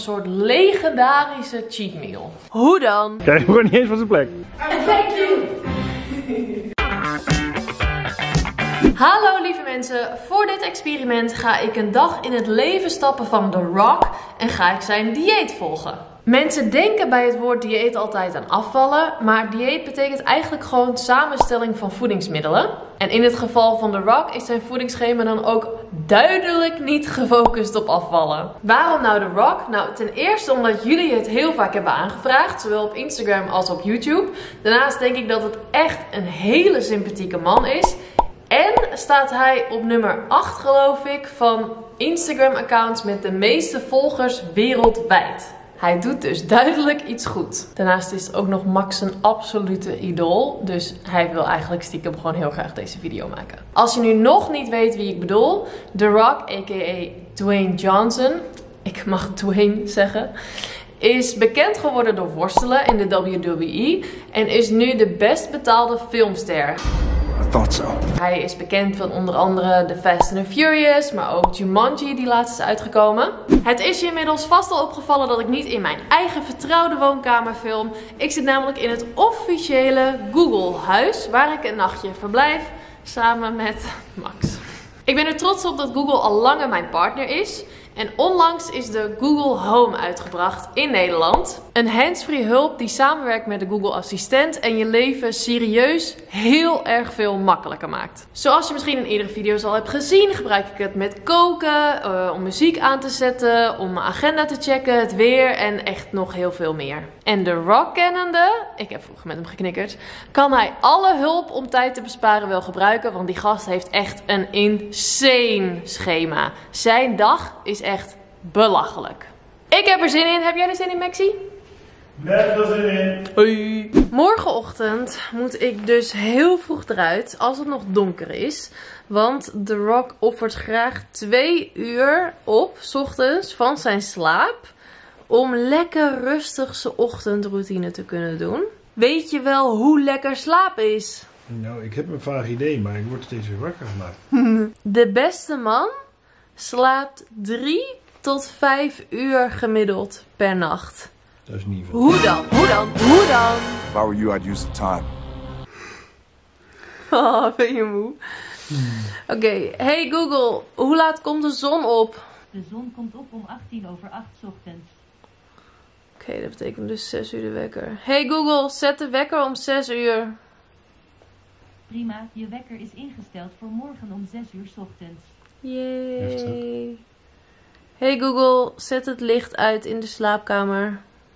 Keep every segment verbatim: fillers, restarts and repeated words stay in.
Een soort legendarische cheat meal. Hoe dan? Krijg je gewoon niet eens van zijn plek. Thank you! Hallo lieve mensen, voor dit experiment ga ik een dag in het leven stappen van The Rock en ga ik zijn dieet volgen. Mensen denken bij het woord dieet altijd aan afvallen, maar dieet betekent eigenlijk gewoon samenstelling van voedingsmiddelen. En in het geval van The Rock is zijn voedingsschema dan ook duidelijk niet gefocust op afvallen. Waarom nou The Rock? Nou, ten eerste omdat jullie het heel vaak hebben aangevraagd, zowel op Instagram als op YouTube. Daarnaast denk ik dat het echt een hele sympathieke man is. En staat hij op nummer acht, geloof ik, van Instagram accounts met de meeste volgers wereldwijd. Hij doet dus duidelijk iets goed. Daarnaast is het ook nog Max een absolute idool. Dus hij wil eigenlijk stiekem gewoon heel graag deze video maken. Als je nu nog niet weet wie ik bedoel. The Rock, a k a. Dwayne Johnson. Ik mag Dwayne zeggen. Is bekend geworden door worstelen in de W W E. En is nu de best betaalde filmster. So. Hij is bekend van onder andere The Fast and the Furious, maar ook Jumanji die laatst is uitgekomen. Het is je inmiddels vast al opgevallen dat ik niet in mijn eigen vertrouwde woonkamer film. Ik zit namelijk in het officiële Google huis, waar ik een nachtje verblijf samen met Max. Ik ben er trots op dat Google al langer mijn partner is. En onlangs is de Google Home uitgebracht in Nederland. Een handsfree hulp die samenwerkt met de Google Assistent en je leven serieus heel erg veel makkelijker maakt. Zoals je misschien in eerdere video's al hebt gezien, gebruik ik het met koken, uh, om muziek aan te zetten, om mijn agenda te checken, het weer en echt nog heel veel meer. En The Rock kennende, ik heb vroeger met hem geknikkerd, kan hij alle hulp om tijd te besparen wel gebruiken, want die gast heeft echt een insane schema. Zijn dag is echt belachelijk. Ik heb er zin in. Heb jij er zin in, Maxie? Net er zin in. Hoi. Morgenochtend moet ik dus heel vroeg eruit als het nog donker is. Want The Rock offert graag twee uur op 's ochtends van zijn slaap. Om lekker rustig zijn ochtendroutine te kunnen doen. Weet je wel hoe lekker slapen is? Nou, ik heb een vaag idee, maar ik word steeds weer wakker gemaakt. De beste man slaapt drie tot vijf uur gemiddeld per nacht. Dat is niet veel. Hoe dan? Hoe dan? Hoe dan? If I were you, I'd use the time. Oh, ben je moe? Hmm. Oké, okay. Hey Google, hoe laat komt de zon op? De zon komt op om achttien over acht 's ochtends. Oké, okay, dat betekent dus zes uur de wekker. Hey Google, zet de wekker om zes uur. Prima, je wekker is ingesteld voor morgen om zes uur 's ochtends. Yay. Hey Google, zet het licht uit in de slaapkamer.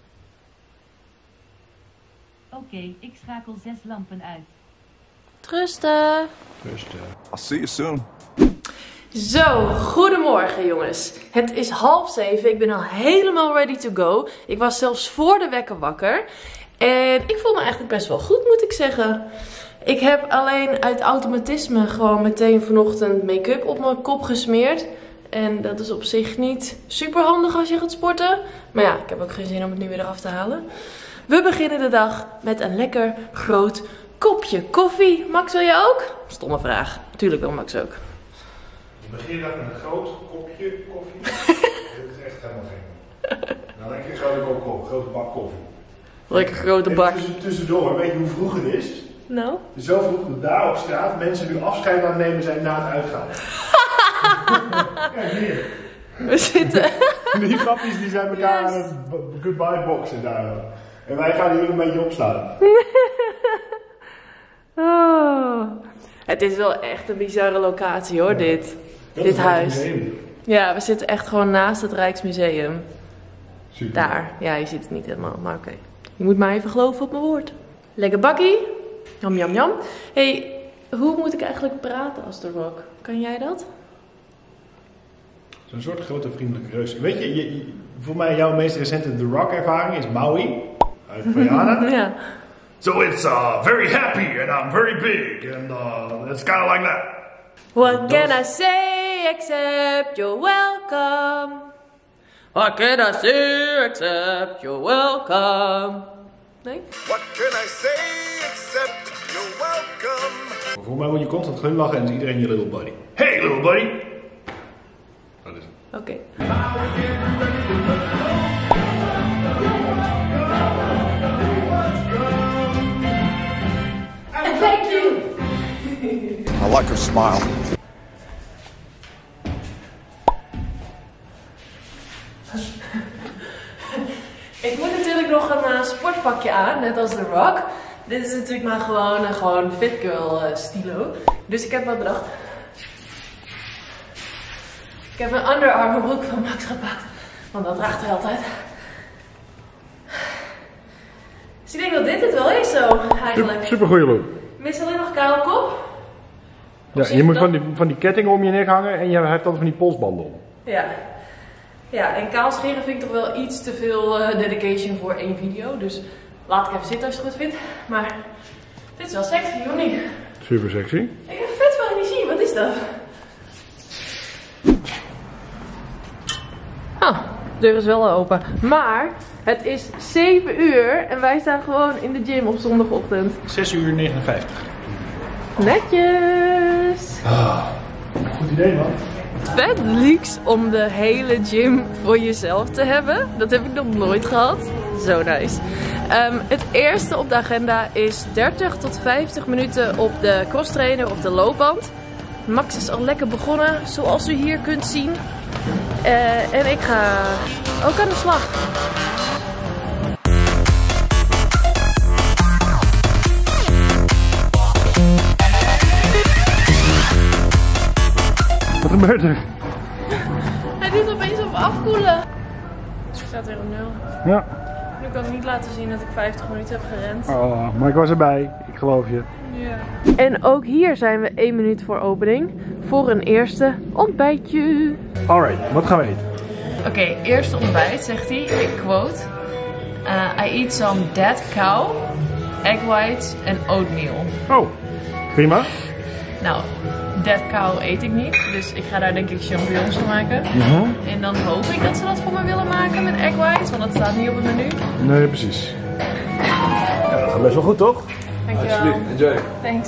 Oké, okay, ik schakel zes lampen uit. Trusten. Trusten. I'll see you soon. Zo, goedemorgen jongens. Het is half zeven. Ik ben al helemaal ready to go. Ik was zelfs voor de wekker wakker. En ik voel me eigenlijk best wel goed, moet ik zeggen. Ik heb alleen uit automatisme gewoon meteen vanochtend make-up op mijn kop gesmeerd. En dat is op zich niet super handig als je gaat sporten. Maar ja, ik heb ook geen zin om het nu weer eraf te halen. We beginnen de dag met een lekker groot kopje koffie. Max, wil je ook? Stomme vraag. Tuurlijk wil Max ook. Je begint dan met een groot kopje koffie. Dit is echt helemaal gek. Nou, lekker een grote bak koffie. Grote bak koffie. Lekker grote bak. Tussen, tussendoor, weet je hoe vroeg het is? Nou? Het is zo vroeg dat daar op straat mensen nu afscheid aan het nemen zijn na het uitgaan. Kijk hier. We zitten... Die grapjes die zijn elkaar Yes. aan het goodbye boxen daar. En wij gaan hier een beetje opstaan. Oh. Het is wel echt een bizarre locatie hoor, ja. dit. Dat dit is huis. Museum. Ja, we zitten echt gewoon naast het Rijksmuseum. Super. Daar. Ja, je ziet het niet helemaal, maar oké. Okay. Je moet maar even geloven op mijn woord. Lekker bakkie. Jam, jam, jam. Hey, hoe moet ik eigenlijk praten als The Rock? Kan jij dat? Zo'n soort grote vriendelijke reus. Weet je, je, je, voor mij jouw meest recente The Rock ervaring is Maui. Uit Guyana. Ja. So it's uh, very happy and I'm very big and uh, it's kind of like that. What can I say except you're welcome? What can I say except you're welcome? Nee? What can I say except you're welcome? Voor mij moet je constant glimlachen en is iedereen je little buddy. Hey little buddy! Dat is het. Oké. Okay. like her smile. Ik moet natuurlijk nog een uh, sportpakje aan, net als The Rock. Dit is natuurlijk maar gewoon een gewoon fit girl uh, stilo. Dus ik heb wat bedacht. Ik heb een Under Armour broek van Max gepakt. Want dat draagt hij altijd. Dus ik denk dat dit het wel is zo, eigenlijk. Super goeie look. Ik mis alleen nog kale kop. Ja, je moet van die, van die kettingen om je nek hangen en je hebt altijd van die polsbanden om. Ja. Ja, en kaal scheren vind ik toch wel iets te veel uh, dedication voor één video. Dus laat ik even zitten als je het goed vindt. Maar dit is wel sexy, of niet? Super sexy. Ik heb vet veel energie, wat is dat? Ah, de deur is wel open. Maar het is zeven uur en wij staan gewoon in de gym op zondagochtend. zes uur negenenvijftig. Netjes! Ah, goed idee, man. Vet luxe om de hele gym voor jezelf te hebben. Dat heb ik nog nooit gehad. Zo nice. Um, het eerste op de agenda is dertig tot vijftig minuten op de cross trainer of de loopband. Max is al lekker begonnen, zoals u hier kunt zien. Uh, en ik ga ook aan de slag. Wat gebeurt er? Hij doet opeens op afkoelen. Dus ik staat weer op nul. Ja. Nu kan ik niet laten zien dat ik vijftig minuten heb gerend. Oh, maar ik was erbij. Ik geloof je. Ja. En ook hier zijn we één minuut voor opening. Voor een eerste ontbijtje. Alright, wat gaan we eten? Oké, okay, eerste ontbijt, zegt hij. Ik quote. Uh, I eat some dead cow, egg whites en oatmeal. Oh, prima. Nou, dead cow eet ik niet. Dus ik ga daar denk ik champignons van maken. Mm-hmm. En dan hoop ik dat ze dat voor me willen maken met egg whites. Want dat staat niet op het menu. Nee, precies. Ja, dat gaat best wel goed, toch? Dankjewel. Enjoy. Thanks.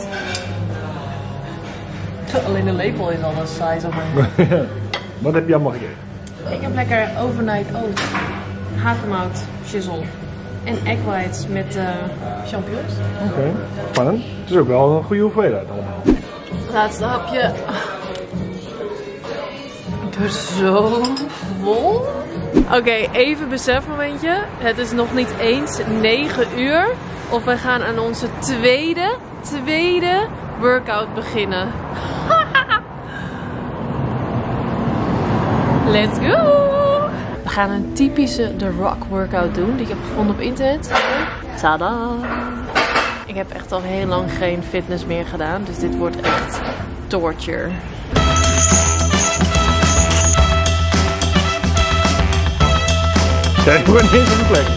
Alleen de lepel is al een size op mijn. Wat heb je allemaal gegeten? Ik heb lekker overnight oat, havermout, shizzle en egg whites met uh, champignons. Oké, okay. Spannend. Het is ook wel een goede hoeveelheid allemaal. Laatste hapje. Ik ben zo vol. Oké, okay, even besefmomentje. Het is nog niet eens negen uur. Of wij gaan aan onze tweede, tweede workout beginnen. Let's go! We gaan een typische The Rock workout doen die ik heb gevonden op internet. Tada! Ik heb echt al heel lang geen fitness meer gedaan, dus dit wordt echt torture. Kijk, we niet eens op de plek.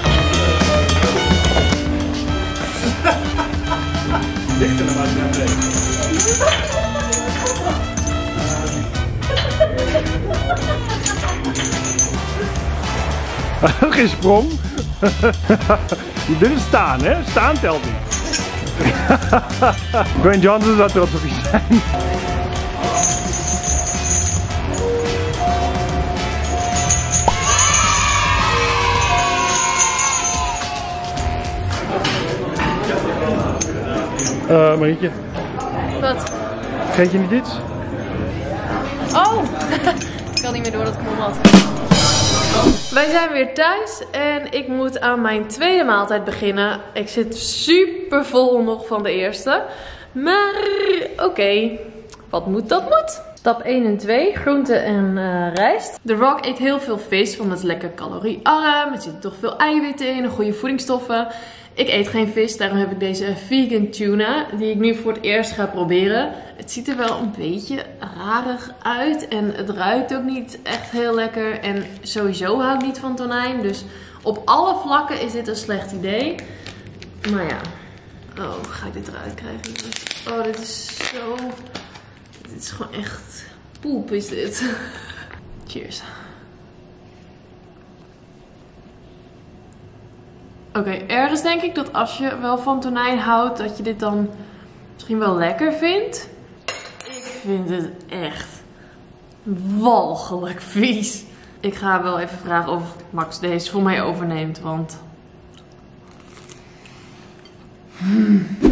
Dichter dan wat je naar beneden. Geen sprong. Dit is staan, hè? Staan telt niet. Dwayne Johnson zou trots op je zijn. Uh, Marietje. Wat? Vergeet je niet iets? Oh! Ik kan niet meer door dat ik hem had. Wij zijn weer thuis en ik moet aan mijn tweede maaltijd beginnen. Ik zit super vol nog van de eerste. Maar oké, okay. Wat moet dat moet. Stap één en twee, groente en uh, rijst. The Rock eet heel veel vis, want het is lekker caloriearm. Er zitten toch veel eiwitten in en goede voedingsstoffen. Ik eet geen vis, daarom heb ik deze vegan tuna, die ik nu voor het eerst ga proberen. Het ziet er wel een beetje rarig uit en het ruikt ook niet echt heel lekker. En sowieso hou ik niet van tonijn, dus op alle vlakken is dit een slecht idee. Maar ja, oh, ga ik dit eruit krijgen? Oh, dit is zo... Dit is gewoon echt poep is dit. Cheers. Oké, okay, ergens denk ik dat als je wel van tonijn houdt, dat je dit dan misschien wel lekker vindt. Ik vind het echt walgelijk vies. Ik ga wel even vragen of Max deze voor mij overneemt, want... Hmm.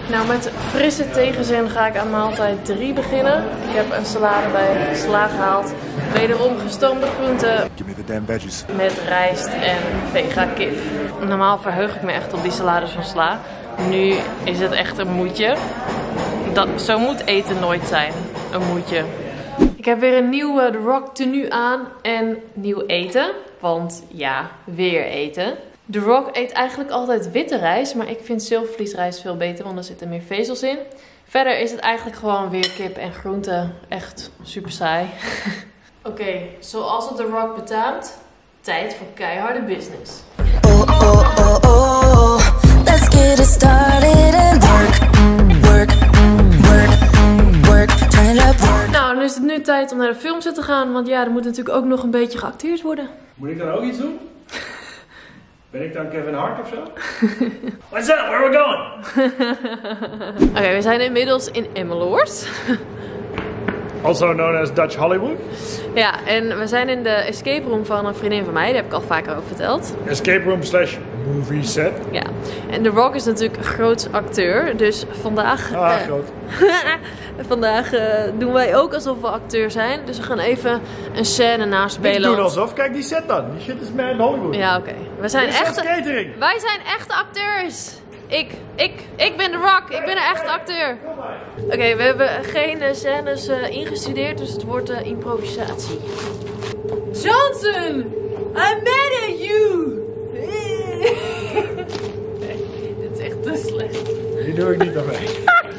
Nou, met frisse tegenzin ga ik aan maaltijd drie beginnen. Ik heb een salade bij Sla gehaald. Wederom gestoomde groenten. Give me the damn veggies. Met rijst en vega kip. Normaal verheug ik me echt op die salades van Sla. Nu is het echt een moedje. Dat, zo moet eten nooit zijn. Een moedje. Ik heb weer een nieuwe The Rock tenue aan en nieuw eten. Want ja, weer eten. The Rock eet eigenlijk altijd witte rijst, maar ik vind zilvervliesrijst veel beter, want er zitten meer vezels in. Verder is het eigenlijk gewoon weer kip en groenten. Echt super saai. Oké, okay, zoals het The Rock betaamt, tijd voor keiharde business. Oh, oh, oh, oh, let's get it started and work, work, work, work, turn it up, work. Nou, dan is het nu tijd om naar de filmset te gaan, want ja, er moet natuurlijk ook nog een beetje geacteerd worden. Moet ik dan ook iets doen? Ben ik dan Kevin Hart of zo? What's up? Where are we going? Oké, okay, we zijn inmiddels in Emmeloord. Also known as Dutch Hollywood. Ja, en we zijn in de escape room van een vriendin van mij. Daar heb ik al vaker over verteld. Escape room slash movie set. Ja, en The Rock is natuurlijk een groot acteur. Dus vandaag... Ah, uh, groot. vandaag uh, doen wij ook alsof we acteur zijn. Dus we gaan even een scène naspelen. Niet doen alsof. Kijk die set dan. Die shit is mad Hollywood. Ja, oké. Okay. We zijn echte... catering. Wij zijn echte acteurs. Ik, ik, ik ben The Rock. Ik ben een echte acteur. Oké, okay, we hebben geen uh, scènes uh, ingestudeerd, dus het wordt uh, improvisatie. Johnson! I'm mad at you! Nee, dit is echt te slecht. Die doe ik niet aan mij.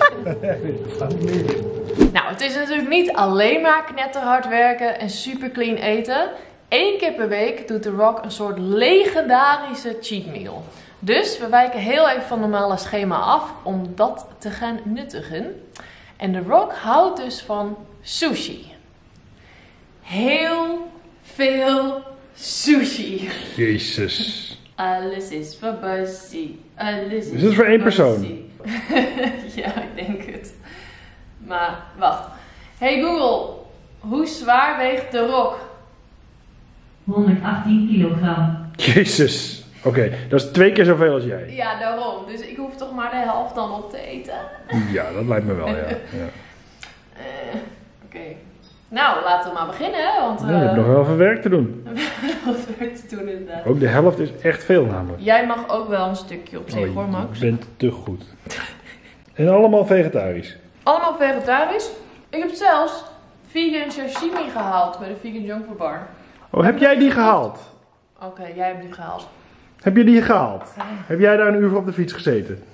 Nou, het is natuurlijk niet alleen maar knetterhard werken en super clean eten. Eén keer per week doet The Rock een soort legendarische cheat meal. Dus we wijken heel even van het normale schema af om dat te gaan nuttigen. En The Rock houdt dus van sushi. Heel veel sushi. Jezus. Alles is voor Bussie. Alles is, is het voor één persoon? Ja, ik denk het. Maar wacht. Hey Google, hoe zwaar weegt The Rock? honderdachttien kilogram. Jezus. Oké, okay, dat is twee keer zoveel als jij. Ja, daarom. Dus ik hoef toch maar de helft dan op te eten. Ja, dat lijkt me wel, ja. ja. Uh, Oké. Okay. Nou, laten we maar beginnen, hè. Want, uh, ja, je hebt nog wel even werk te doen. We hebben nog wat werk te doen, inderdaad. Ook de helft is echt veel, namelijk. Jij mag ook wel een stukje op zich, oh, hoor, Max. Je bent te goed. En allemaal vegetarisch. Allemaal vegetarisch. Ik heb zelfs vegan sashimi gehaald bij de Vegan Junk Food Bar. Oh, heb jij die gehaald? Oké, okay, jij hebt die gehaald. Heb je die gehaald? Ja. Heb jij daar een uur voor op de fiets gezeten?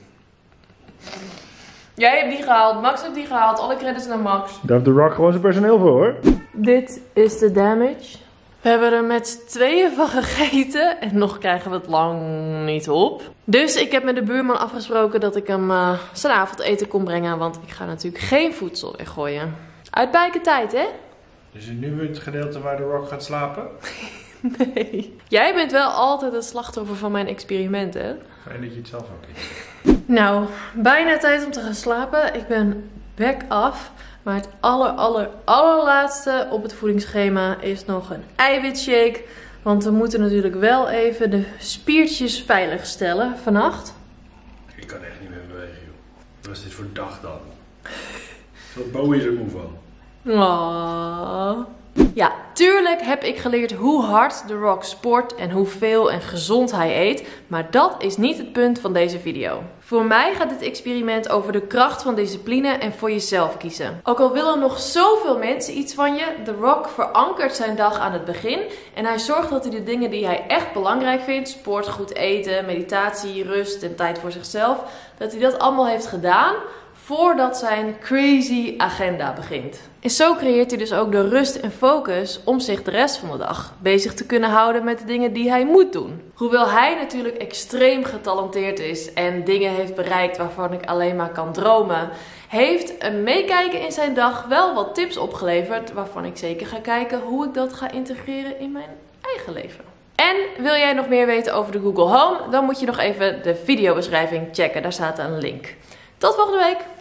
Jij hebt die gehaald, Max heeft die gehaald, alle credits naar Max. Daar heeft The Rock gewoon zijn personeel voor, hoor. Dit is de damage. We hebben er met z'n tweeën van gegeten en nog krijgen we het lang niet op. Dus ik heb met de buurman afgesproken dat ik hem uh, zijn avondeten kon brengen, want ik ga natuurlijk geen voedsel weggooien. Uit bijkentijd, hè? Is het nu het gedeelte waar The Rock gaat slapen? Nee. Jij bent wel altijd het slachtoffer van mijn experiment, hè? Fijn dat je het zelf ook eet. Nou, bijna tijd om te gaan slapen. Ik ben back af. Maar het aller, aller, allerlaatste op het voedingsschema is nog een eiwitshake. Want we moeten natuurlijk wel even de spiertjes veilig stellen vannacht. Ik kan echt niet meer bewegen, joh. Wat is dit voor dag dan? Wat Bowie is er moe van. Oh. Ja, tuurlijk heb ik geleerd hoe hard The Rock sport en hoeveel en gezond hij eet. Maar dat is niet het punt van deze video. Voor mij gaat dit experiment over de kracht van discipline en voor jezelf kiezen. Ook al willen nog zoveel mensen iets van je, The Rock verankert zijn dag aan het begin. En hij zorgt dat hij de dingen die hij echt belangrijk vindt, sport, goed eten, meditatie, rust en tijd voor zichzelf, dat hij dat allemaal heeft gedaan voordat zijn crazy agenda begint. En zo creëert hij dus ook de rust en focus om zich de rest van de dag bezig te kunnen houden met de dingen die hij moet doen. Hoewel hij natuurlijk extreem getalenteerd is en dingen heeft bereikt waarvan ik alleen maar kan dromen, heeft een meekijken in zijn dag wel wat tips opgeleverd waarvan ik zeker ga kijken hoe ik dat ga integreren in mijn eigen leven. En wil jij nog meer weten over de Google Home? Dan moet je nog even de videobeschrijving checken, daar staat een link. Tot volgende week!